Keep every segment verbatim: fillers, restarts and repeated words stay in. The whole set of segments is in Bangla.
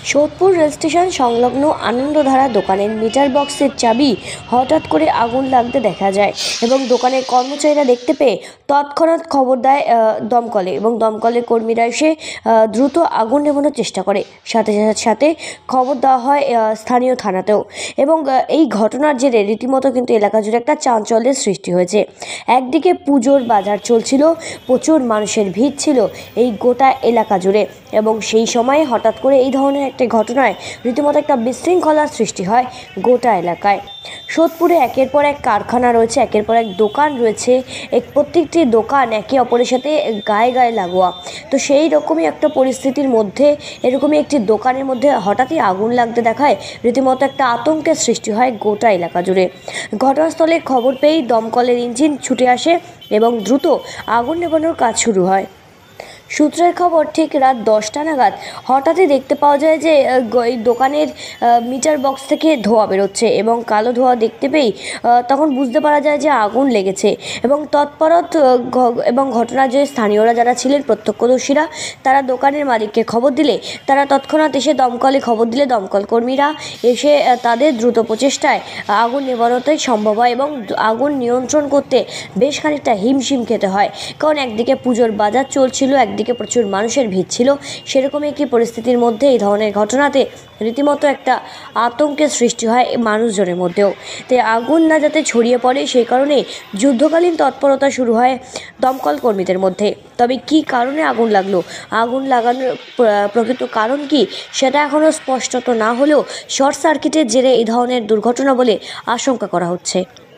সোদপুর রেল স্টেশন সংলগ্ন আনন্দধারা দোকানের মিটার বক্সের চাবি হঠাৎ করে আগুন লাগতে দেখা যায় এবং দোকানের কর্মচারীরা দেখতে পেয়ে তৎক্ষণাৎ খবর দেয় দমকলে এবং দমকলের কর্মীরা এসে দ্রুত আগুন নেভানোর চেষ্টা করে। সাথে সাথে খবর দেওয়া হয় স্থানীয় থানাতেও এবং এই ঘটনার জেরে রীতিমতো কিন্তু এলাকা জুড়ে একটা চাঞ্চল্যের সৃষ্টি হয়েছে। একদিকে পুজোর বাজার চলছিল, প্রচুর মানুষের ভিড় ছিল এই গোটা এলাকা জুড়ে এবং সেই সময় হঠাৎ করে এই ধরনের একটি ঘটনায় রীতিমতো একটা বিশৃঙ্খলার সৃষ্টি হয় গোটা এলাকায়। সোদপুরে একের পর এক কারখানা রয়েছে, একের পর এক দোকান রয়েছে, এক প্রত্যেকটি দোকান একে অপরের সাথে গায়ে গায়ে লাগোয়া। তো সেই রকমই একটা পরিস্থিতির মধ্যে এরকমই একটি দোকানের মধ্যে হঠাৎই আগুন লাগতে দেখায় রীতিমতো একটা আতঙ্কের সৃষ্টি হয় গোটা এলাকা জুড়ে। ঘটনাস্থলে খবর পেয়েই দমকলের ইঞ্জিন ছুটে আসে এবং দ্রুত আগুন নেভানোর কাজ শুরু হয়। সূত্রের খবর, ঠিক রাত দশটা নাগাদ হঠাৎই দেখতে পাওয়া যায় যে এই দোকানের মিটার বক্স থেকে ধোঁয়া বেরোচ্ছে এবং কালো ধোঁয়া দেখতে পেয়েই তখন বুঝতে পারা যায় যে আগুন লেগেছে এবং তৎপরত এবং ঘটনার যে স্থানীয়রা যারা ছিলেন প্রত্যক্ষদর্শীরা তারা দোকানের মালিককে খবর দিলে তারা তৎক্ষণাৎ এসে দমকলে খবর দিলে দমকল কর্মীরা এসে তাদের দ্রুত প্রচেষ্টায় আগুন নেভানোতেই সম্ভব হয় এবং আগুন নিয়ন্ত্রণ করতে বেশ খানিকটা হিমশিম খেতে হয়। কারণ একদিকে পুজোর বাজার চলছিল, একদিকে প্রচুর মানুষের ভিড় ছিল। সেরকমই একটি পরিস্থিতির মধ্যে এই ধরনের ঘটনাতে রীতিমতো একটা আতঙ্কের সৃষ্টি হয় মানুষজনের মধ্যেও। তাই আগুন না যাতে ছড়িয়ে পড়ে সেই কারণে যুদ্ধকালীন তৎপরতা শুরু হয় দমকল কর্মীদের মধ্যে। তবে কি কারণে আগুন লাগলো, আগুন লাগানোর প্রকৃত কারণ কি সেটা এখনও স্পষ্টত না হলেও শর্ট সার্কিটের জেরে এই ধরনের দুর্ঘটনা বলে আশঙ্কা করা হচ্ছে।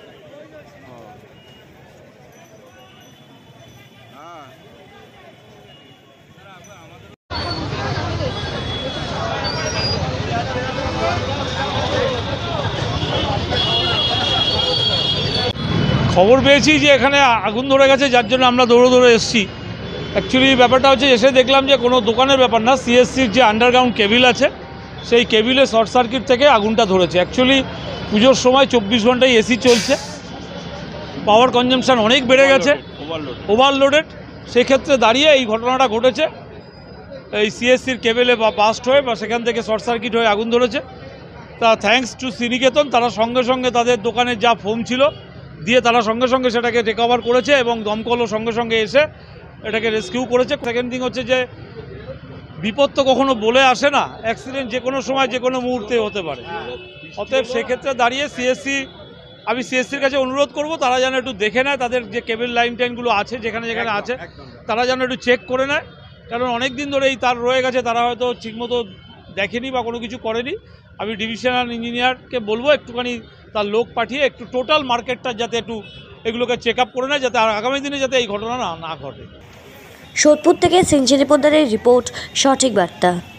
খবর পেয়েছি যে এখানে আগুন ধরে গেছে, যার জন্য আমরা দৌড়ে দৌড়ে এসেছি। অ্যাকচুয়ালি ব্যাপারটা হচ্ছে এসে দেখলাম যে কোনো দোকানের ব্যাপার না, সিএসসির যে আন্ডারগ্রাউন্ড কেবিল আছে সেই কেবিলে শর্ট সার্কিট থেকে আগুনটা ধরেছে। অ্যাকচুয়ালি পুজোর সময় চব্বিশ ঘন্টায় এসি চলছে, পাওয়ার কনজামশান অনেক বেড়ে গেছে, ওভারলোডেড। সেক্ষেত্রে দাঁড়িয়ে এই ঘটনাটা ঘটেছে। এই সিএসসির কেবেলে বা বাস্ট হয়ে বা সেখান থেকে শর্ট সার্কিট হয়ে আগুন ধরেছে। তা থ্যাঙ্কস টু শ্রীনিকেতন, তারা সঙ্গে সঙ্গে তাদের দোকানের যা ফোম ছিল দিয়ে তারা সঙ্গে সঙ্গে সেটাকে রিকভার করেছে এবং দমকলও সঙ্গে সঙ্গে এসে এটাকে রেস্কিউ করেছে। সেকেন্ড থিং হচ্ছে যে বিপদ তো কখনো বলে আসে না, অ্যাক্সিডেন্ট যে কোনো সময় যে কোনো মুহূর্তে হতে পারে। অতএব সেক্ষেত্রে দাঁড়িয়ে সিএসসি, আমি সিএসসির কাছে অনুরোধ করব তারা যেন একটু দেখে নেয় তাদের যে কেবল লাইন টাইনগুলো আছে যেখানে যেখানে আছে তারা যেন একটু চেক করে নেয়। কারণ অনেক দিন ধরে এই তার রয়ে গেছে, তারা হয়তো ঠিকমতো দেখেনি বা কোনো কিছু করেনি। আমি ডিভিশনাল ইঞ্জিনিয়ারকে বলবো একটুখানি তার লোক পাঠিয়ে একটু টোটাল মার্কেটটা যাতে একটু এগুলোকে চেক আপ করে নেয়, যাতে আগামী দিনে যাতে এই ঘটনা না না ঘটে। সোদপুর থেকে সিনচেরি পোদ্দারের রিপোর্ট, সঠিক বার্তা।